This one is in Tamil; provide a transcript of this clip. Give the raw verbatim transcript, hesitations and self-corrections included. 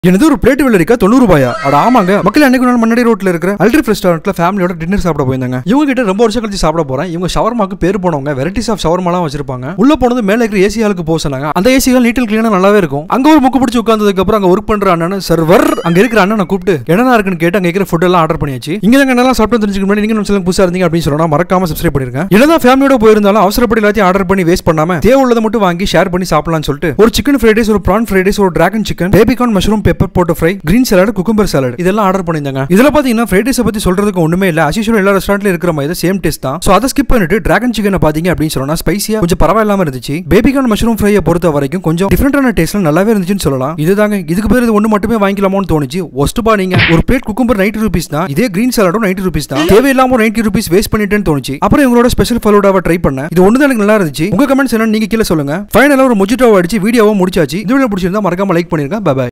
என்னது ஒரு பிளேட் வெள்ளரிக்கா தொண்ணூறு ரூபாயா? அட ஆமாங்க மக்கள் அன்னைக்கு நாள் மண்ணடி ரோட்ல இருக்கிற அல்ட்ரிஃப் ரெஸ்டாரண்ட்ல ஃபேமிலியோட டின்னர் சாப்பிட போயிருந்தாங்க. இவங்க கிட்ட ரொம்ப வருஷம் கழிச்சு சாப்பிட போறேன். இவங்க ஷவர்மாக்கு பேர் போனவங்க, வெரைட்டிஸ் ஆஃப் ஷவர்மாலாம் வச்சிருப்பாங்க. உள்ள போனது மேல இருக்கிற ஏசி ஹாலுக்கு போக சொன்னாங்க. அந்த ஏசி ஹால் நீட் அண்ட் கிளீனா நல்லாவே இருக்கும். அங்க ஒரு முக்கு பிடிச்சி உட்கார்ந்ததுக்கு அப்புறம் அங்க ஒர்க் பண்ற அண்ணன் சர்வர் அங்க இருக்கிற அண்ணனை கூப்பிட்டு என்னென்ன இருக்குன்னு கேட்டு அங்க இருக்கிற ஃபுட் எல்லாம் ஆர்டர் பண்ணியாச்சு. இங்க நாங்க என்னெல்லாம் சாப்பிட்டு தெரிஞ்சுக்க முன்னாடி நீங்க நம்ம சேனல் புதுசா இருந்தீங்க அப்படின்னு சொன்னா மறக்காம சப்ஸ்கிரைப் பண்ணிருங்க. என்னதான் ஃபேமிலியோட போயிருந்தாலும் அவசரப்படி எல்லாத்தையும் ஆர்டர் பண்ணி வேஸ்ட் பண்ணாம தேவையுள்ளதை மட்டும் வாங்கி ஷேர் பண்ணி சாப்பிடலாம்னு சொல்லிட்டு ஒரு சிக்கன் ஃப்ரைட் ரைஸ், ஒரு பிரான் ஃப்ரைட் ரைஸ், ஒரு dragon chicken, baby corn mushroom pepper போட்ட fry, green salad, cucumber salad இதெல்லாம் ஆர்டர் பண்ணிருந்தாங்க. இதுல பாத்தீங்கன்னா ஃப்ரைட் ரைஸ் பத்தி சொல்றதுக்கு ஒண்ணுமே இல்ல. as usual எல்லா ரெஸ்டாரண்ட்ல இருக்கிற மாதிரி சேம் டேஸ்ட் தான். சோ அத ஸ்கிப் பண்ணிட்டு டிராகன் சிக்கனை பாத்தீங்க அப்படின்னு சொன்னா ஸ்பைசியா கொஞ்சம் பரவாயில்லாம இருந்துச்சு. பேபிகார்ன் மஷ்ரூம் ஃப்ரையை பொறுத்த வரைக்கும் கொஞ்சம் டிஃபரெண்டான டேஸ்ட்ல நல்லாவே இருந்துச்சுன்னு சொல்லலாம். இதுதாங்க இதுக்கு பேர் இது ஒண்ணு மட்டுமே வாங்கிக்கலாமோன்னு தோணுச்சு. ஒஸ்ட் பா நீங்க ஒரு பிளேட் குக்கும்பர் நைன்டி ருபீஸ் தான். இதே கிரீன் சாலடும் நைன்டி ருபீஸ் தான். தேவையில்லாம ஒரு நைன்டி ருபீஸ் வேஸ்ட் பண்ணிட்டேன்னு தோணுச்சு. அப்புறம் இவங்களோட ஸ்பெஷல் ஃபலூடாவை ட்ரை பண்ணேன். இது ஒண்ணு தான் எனக்கு நல்லா இருந்துச்சு. உங்க கமெண்ட்ஸ் என்ன நீங்க கீழே சொல்லுங்க. ஃபைனலா ஒரு மொஜிட்டோவை அடிச்சு வீடியோவை முடிச்சாச்சு. இந்த வீடியோ பிடிச்சிருந்தா மறக்காம லைக் பண்ணிருங்க. Bye by.